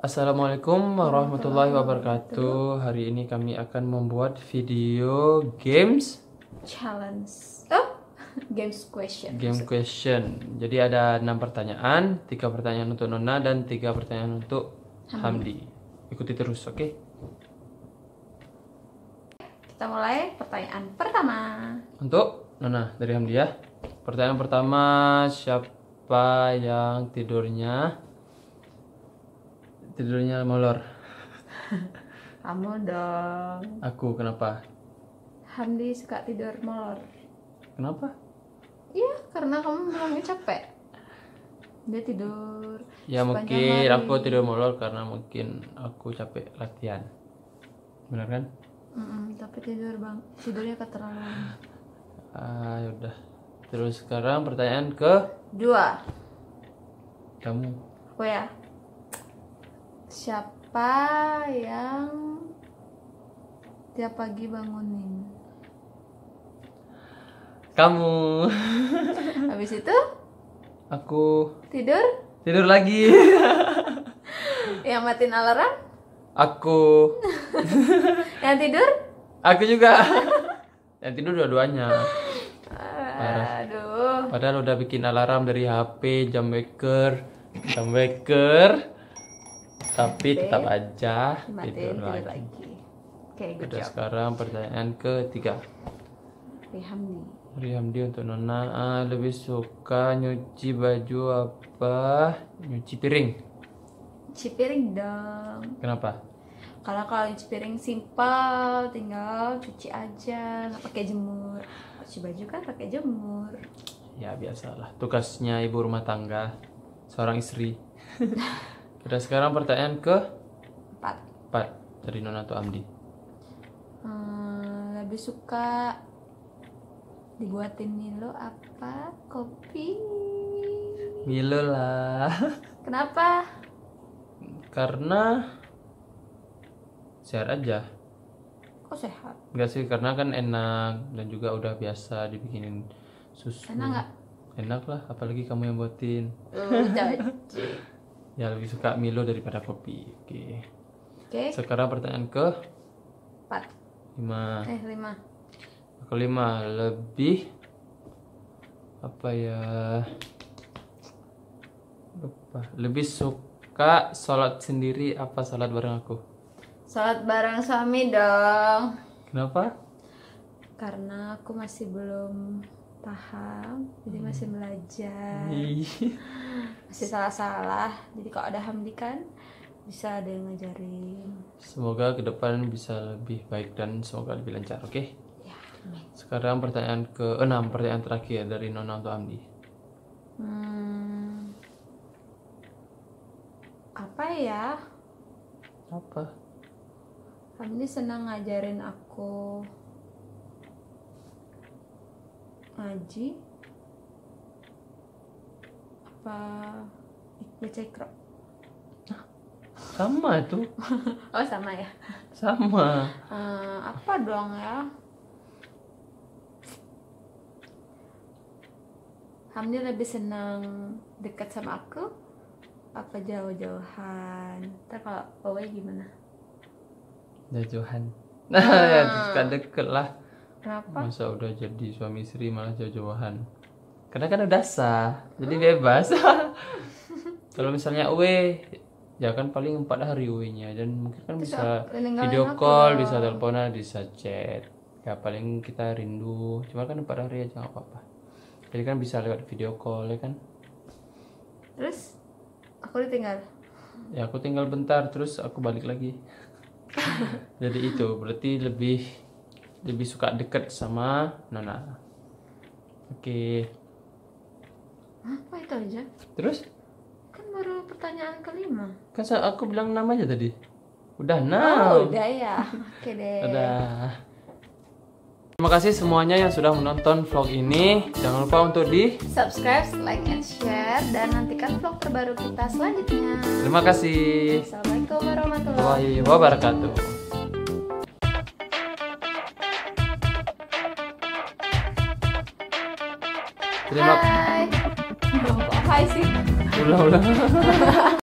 Assalamualaikum warahmatullahi wabarakatuh. Hari ini kami akan membuat video games challenge. Games question. Game question. Jadi ada 6 pertanyaan, 3 pertanyaan untuk Nona dan 3 pertanyaan untuk Hamdi. Ikuti terus, oke? Kita mulai pertanyaan pertama. Untuk Nona dari Hamdi ya. Pertanyaan pertama, siapa yang tidurnya molor? Kamu dong. Aku, kenapa? Hamdi suka tidur molor. Kenapa? Iya, karena kamu bilangnya capek. Dia tidur Ya sepanjang mungkin hari. aku tidur molor karena mungkin aku capek latihan. Benar kan? Tapi tidurnya keterlaluan. Yaudah. Terus sekarang pertanyaan ke 2. kamu. Aku ya. Siapa yang tiap pagi bangunin? Kamu. Habis itu Aku tidur lagi. yang matiin alarm, Aku. yang tidur. Aku juga. Yang tidur dua-duanya. Aduh. Padahal udah bikin alarm dari HP, jam waker, tapi tetap aja Dimatiin, tidur tidur lagi. lagi. Oke, good Udah, job. sekarang pertanyaan ketiga. Hamdi. Dari Hamdi untuk Nona, lebih suka nyuci baju apa nyuci piring? Cuci piring dong. Kenapa? Kalau cuci piring simpel, tinggal cuci aja, nggak pakai jemur. Cuci baju kan pakai jemur. Ya biasalah, tugasnya ibu rumah tangga, seorang istri. Udah, sekarang pertanyaan ke 4 dari Nona atau Hamdi. Lebih suka dibuatin Milo apa kopi? Milo lah. Kenapa? Karena sehat aja. Kok sehat? Enggak sih, karena kan enak dan juga udah biasa dibikinin susu. Enak nggak? Enak lah, apalagi kamu yang buatin. Caci. Ya lebih suka Milo daripada kopi. Oke. Oke. Sekarang pertanyaan ke 4. 5. 5. Kelima, lebih apa ya? Lupa. Lebih suka sholat sendiri apa sholat bareng aku? Sholat bareng suami dong. Kenapa? Karena aku masih belum paham, jadi masih belajar, Ih. masih salah-salah. Jadi kalau ada Hamdi kan bisa ada yang ngajarin. Semoga ke depan bisa lebih baik dan semoga lebih lancar, oke? Ya, amin. Sekarang pertanyaan ke-6, pertanyaan terakhir dari Nona untuk Hamdi. Apa ya? Apa? Hamdi senang ngajarin aku ngaji apa baca Iqra? Sama tuh. Oh sama ya. Sama. Apa dong ya? Hamdi lebih senang dekat sama aku apa jauh-jauhan? Ntar kalau away gimana? Jauhan. Nah, ya deket lah. Kenapa? Masa udah jadi suami istri malah jauh-jauhan? Karena kan udah sah, jadi bebas. Kalau misalnya away, ya kan paling 4 hari away-nya, dan mungkin kan Terus bisa ninggalin video aku call, dong. bisa teleponan, bisa chat. Ya paling kita rindu, cuma kan 4 hari aja nggak apa-apa. Jadi kan bisa lewat video call ya kan? Terus aku ditinggal. Ya aku tinggal bentar, terus aku balik lagi. Jadi itu berarti lebih suka deket sama Nona. Oke. Apa itu aja? Terus Kan baru pertanyaan kelima. kan aku bilang nama aja tadi. Udah Oh, now. udah ya. Oke deh. Udah. Terima kasih semuanya yang sudah menonton vlog ini. Jangan lupa untuk di Subscribe, like, and share, dan nantikan vlog terbaru kita selanjutnya. Terima kasih. Assalamualaikum warahmatullahi Warahmatullahi wabarakatuh. Hai. Kok hai sih? Ulang.